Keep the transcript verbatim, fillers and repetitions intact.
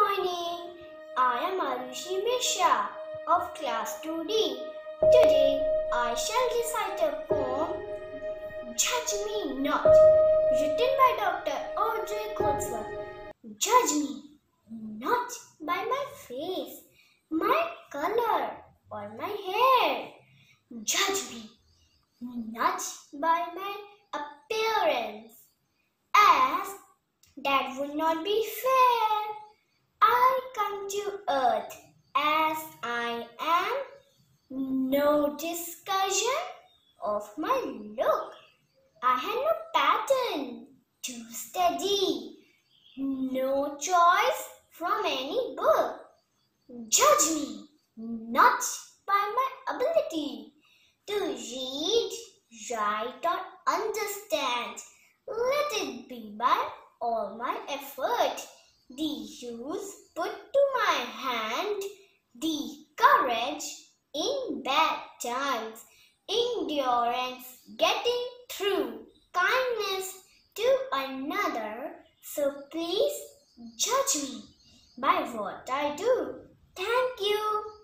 morning. I am Arushi Mishra of class two D. Today I shall recite a poem, Judge Me Not, written by Doctor Audrey Cotsworth. Judge me not by my face, my color, or my hair. Judge me not by my appearance, as that would not be fair. I come to earth as I am, no discussion of my look. I had no pattern to study, no choice from any book. Judge me not by my ability to read, write or understand. Let it be by all my effort, the use put to my hand, the courage in bad times, endurance getting through, kindness to another. So please judge me by what I do. Thank you.